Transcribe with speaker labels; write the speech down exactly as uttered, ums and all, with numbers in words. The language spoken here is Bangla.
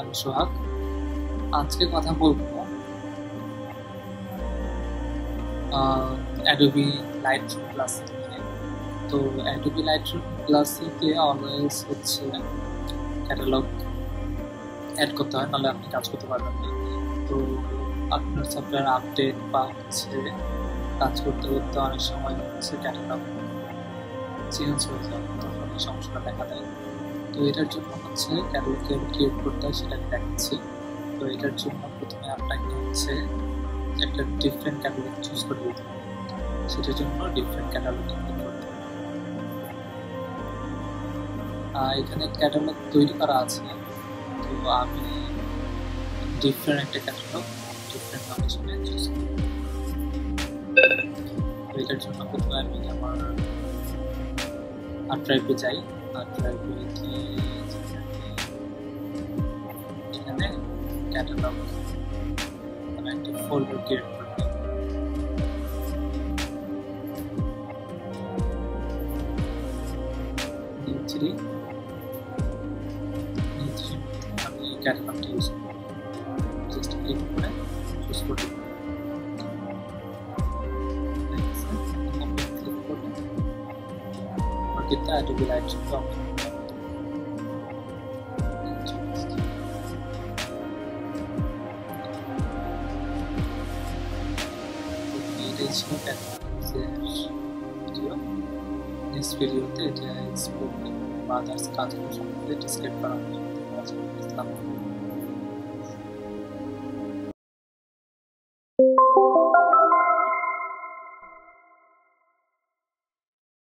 Speaker 1: আমি সোহাগ। আজকে কথা বলবো অ্যাডোবি লাইটরুম ক্লাসিক নিয়ে। তো অ্যাডোবি লাইটরুম ক্লাসিকে অলওয়েজ হচ্ছে ক্যাটালগ অ্যাড করতে হয়, নাহলে আপনি কাজ করতে পারবেন না। তো আপনার সফটওয়্যার আপডেট বা হচ্ছে কাজ করতে করতে অনেক সময় হচ্ছে ক্যাটালগ চেঞ্জ হয়ে যায়, তখন এই সমস্যাটা দেখা দেয়। তো এটার জন্য হচ্ছে ক্যাটালগ কীভাবে ক্রিয়েট করতে হয় সেটা আমি দেখাচ্ছি। তো এটার জন্য প্রথমে আপনাকে হচ্ছে একটা ডিফারেন্ট ক্যাটালগ চুজ করে দিতে হবে। সেটার জন্য ডিফারেন্ট ক্যাটালগ ক্লিক করতে হবে। এখানে ক্যাটালগ তৈরি করা আছে, তো আমি ডিফারেন্ট একটা ক্যাটালগ ডিফারেন্ট লোকেশনে চুজ করি। তো এটার জন্য প্রথমে আমি আমার হার্ড ড্রাইভে যাই। হার্ড ড্রাইভে গিয়ে এখানে ক্যাটালগ মানে একটা ফোল্ডার ক্রিয়েট করতে থ্রি আমি ক্যাটালগটা ইউজ করি। জাস্ট ক্লিক করে চুজ করি, ক্লিক করে আমার কিন্তু অ্যাডোবি লাইটরুমটা ওপেন করতে হবে। এটাই ছিল ক্যাটালগের ভিডিও। নেক্সট ভিডিওতে এটা এক্সপ্লোর বা আদার্স কাজগুলো সম্বন্ধে ডিসক্রাইব করা হবে।